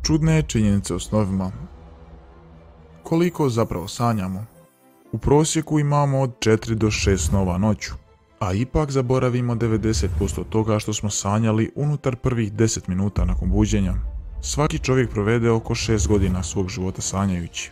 Čudne činjenice o snovima. Koliko zapravo sanjamo? U prosjeku imamo od 4 do 6 snova noću, a ipak zaboravimo 90% toga što smo sanjali unutar prvih 10 minuta nakon buđenja. Svaki čovjek provede oko 6 godina svog života sanjajući.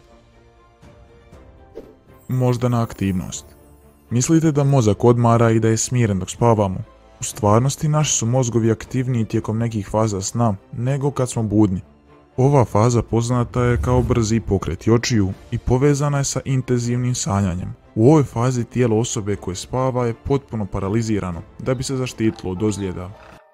Moždana aktivnost. Mislite da mozak odmara i da je smiren dok spavamo? U stvarnosti naši su mozgovi aktivniji tijekom nekih faza sna nego kad smo budni. Ova faza poznata je kao brzi pokret očiju i povezana je sa intenzivnim sanjanjem. U ovoj fazi tijelo osobe koje spava je potpuno paralizirano da bi se zaštitilo od ozljeda.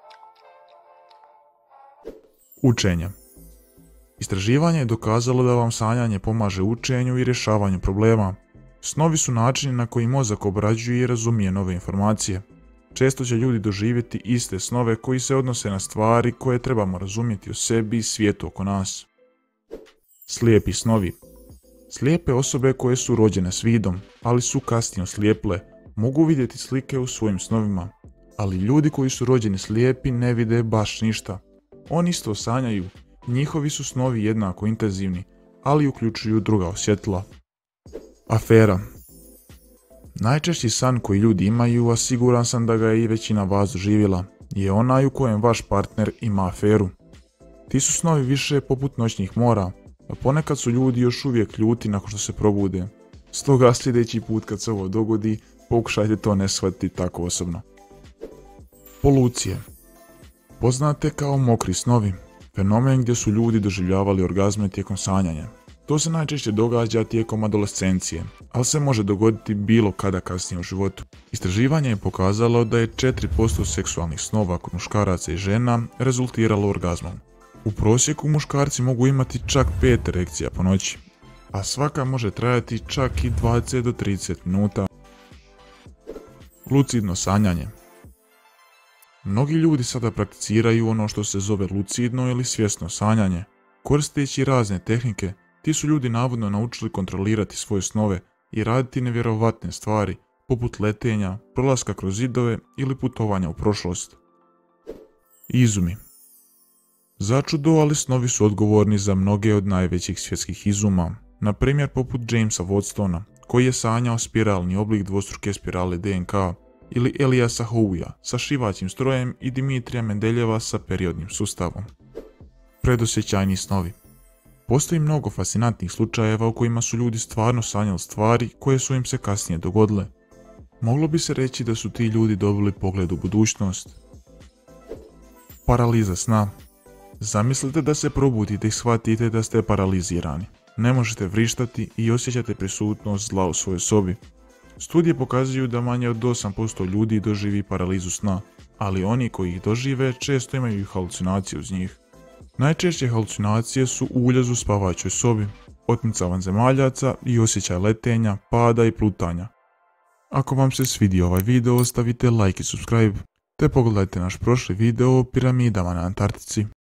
Učenje. Istraživanje je dokazalo da vam sanjanje pomaže učenju i rješavanju problema. Snovi su načini na koji mozak obrađuje i razumije nove informacije. Često će ljudi doživjeti iste snove koji se odnose na stvari koje trebamo razumjeti o sebi i svijetu oko nas. Slijepi snovi. Slijepe osobe koje su rođene s vidom, ali su kasnije oslijeple, mogu vidjeti slike u svojim snovima. Ali ljudi koji su rođeni slijepi ne vide baš ništa. Oni isto sanjaju, njihovi su snovi jednako intenzivni, ali uključuju druga osjetila. Afera. Najčešći san koji ljudi imaju, a siguran sam da ga je i većina vas doživjela, je onaj u kojem vaš partner ima aferu. Ti su snovi više poput noćnih mora, a ponekad su ljudi još uvijek ljuti nakon što se probude. Stoga sljedeći put kad se ovo dogodi, pokušajte to ne shvatiti tako osobno. Polucije. Poznate kao mokri snovi, fenomen gdje su ljudi doživljavali orgazme tijekom sanjanja. To se najčešće događa tijekom adolescencije, ali se može dogoditi bilo kada kasnije u životu. Istraživanje je pokazalo da je 4% seksualnih snova kod muškaraca i žena rezultiralo orgazmom. U prosjeku muškarci mogu imati čak 5 erekcija po noći, a svaka može trajati čak i 20 do 30 minuta. Lucidno sanjanje. Mnogi ljudi sada prakticiraju ono što se zove lucidno ili svjesno sanjanje. Koristeći razne tehnike, ti su ljudi navodno naučili kontrolirati svoje snove i raditi nevjerovatne stvari, poput letenja, prolaska kroz zidove ili putovanja u prošlost. Izumi. Začudo, ali snovi su odgovorni za mnoge od najvećih svjetskih izuma, na primjer poput Jamesa Wattstona, koji je sanjao spiralni oblik dvostruke spirale DNK, ili Eliasa Howija sa šivaćim strojem i Dimitrija Mendeljeva sa periodnim sustavom. Predosjećajni snovi. Postoji mnogo fascinantnih slučajeva u kojima su ljudi stvarno sanjali stvari koje su im se kasnije dogodile. Moglo bi se reći da su ti ljudi dobili pogled u budućnost. Paraliza sna. Zamislite da se probudite i shvatite da ste paralizirani. Ne možete vrištati i osjećate prisutnost zla u svojoj sobi. Studije pokazuju da manje od 8% ljudi doživi paralizu sna, ali oni koji ih dožive često imaju i halucinacije uz njih. Najčešće halucinacije su uljez u spavaćoj sobi, otmica vanzemaljaca i osjećaj letenja, pada i plutanja. Ako vam se svidio ovaj video, ostavite like i subscribe, te pogledajte naš prošli video o piramidama na Antarktici.